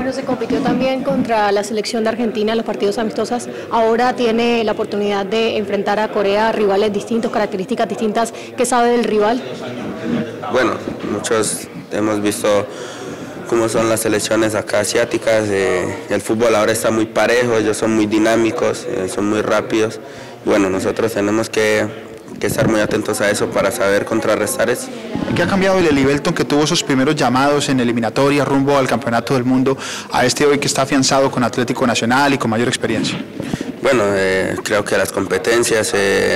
Bueno, se compitió también contra la selección de Argentina en los partidos amistosos. Ahora tiene la oportunidad de enfrentar a Corea, rivales distintos, características distintas. ¿Qué sabe del rival? Bueno, muchos hemos visto cómo son las selecciones acá asiáticas. El fútbol ahora está muy parejo, ellos son muy dinámicos, son muy rápidos. Bueno, nosotros tenemos que estar muy atentos a eso para saber contrarrestar eso. ¿Qué ha cambiado el Livelton que tuvo esos primeros llamados en eliminatoria rumbo al Campeonato del Mundo a este hoy que está afianzado con Atlético Nacional y con mayor experiencia? Bueno, creo que las competencias,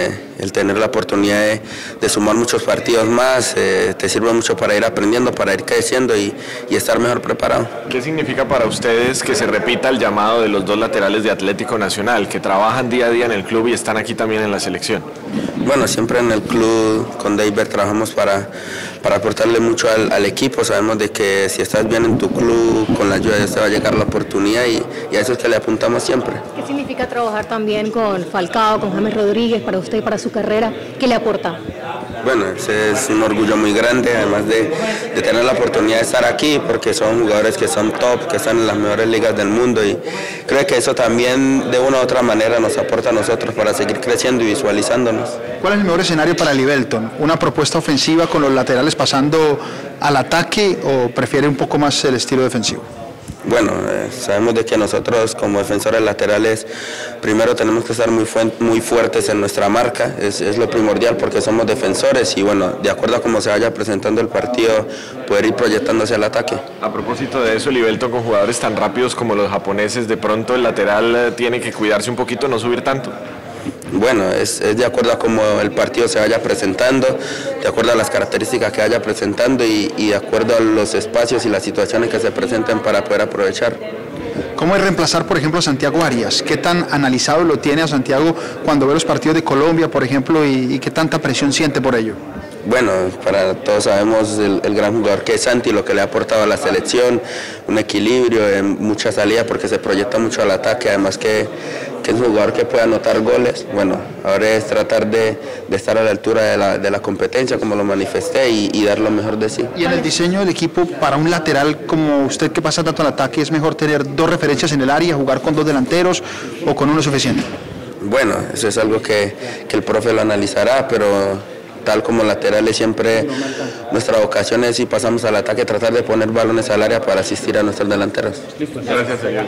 el tener la oportunidad de sumar muchos partidos más, te sirve mucho para ir aprendiendo, para ir creciendo y estar mejor preparado. ¿Qué significa para ustedes que se repita el llamado de los dos laterales de Atlético Nacional, que trabajan día a día en el club y están aquí también en la selección? Bueno, siempre en el club con David trabajamos para aportarle mucho al equipo. Sabemos de que si estás bien en tu club, con la ayuda de Dios te va a llegar la oportunidad y a eso es que le apuntamos siempre. ¿Qué significa trabajar también con Falcao, con James Rodríguez, para usted y para su carrera? ¿Qué le aporta? Bueno, ese es un orgullo muy grande, además de tener la oportunidad de estar aquí, porque son jugadores que son top, que están en las mejores ligas del mundo y creo que eso también de una u otra manera nos aporta a nosotros para seguir creciendo y visualizándonos. ¿Cuál es el mejor escenario para el Livelton? ¿Una propuesta ofensiva con los laterales pasando al ataque o prefiere un poco más el estilo defensivo? Bueno, sabemos de que nosotros como defensores laterales primero tenemos que estar muy fuertes en nuestra marca, es lo primordial porque somos defensores y bueno, de acuerdo a cómo se vaya presentando el partido, poder ir proyectándose al ataque. A propósito de eso, Livelton con jugadores tan rápidos como los japoneses, de pronto el lateral tiene que cuidarse un poquito, no subir tanto. Bueno, es de acuerdo a cómo el partido se vaya presentando, de acuerdo a las características que vaya presentando y de acuerdo a los espacios y las situaciones que se presenten para poder aprovechar. ¿Cómo es reemplazar, por ejemplo, a Santiago Arias? ¿Qué tan analizado lo tiene a Santiago cuando ve los partidos de Colombia, por ejemplo, y qué tanta presión siente por ello? Bueno, para todos sabemos el gran jugador que es Santi, lo que le ha aportado a la selección, un equilibrio, mucha salida porque se proyecta mucho al ataque, además que es un jugador que puede anotar goles. Bueno, ahora es tratar de estar a la altura de la competencia, como lo manifesté, y dar lo mejor de sí. Y en el diseño del equipo, para un lateral como usted que pasa tanto al ataque, ¿es mejor tener dos referencias en el área, jugar con dos delanteros o con uno suficiente? Bueno, eso es algo que el profe lo analizará, pero tal como laterales siempre nuestra vocación es, si pasamos al ataque, tratar de poner balones al área para asistir a nuestros delanteros. Gracias, señor.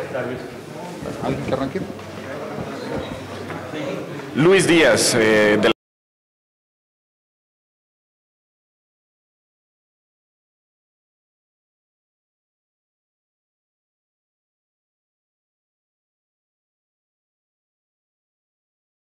¿Alguien que arranque? Luis Díaz, de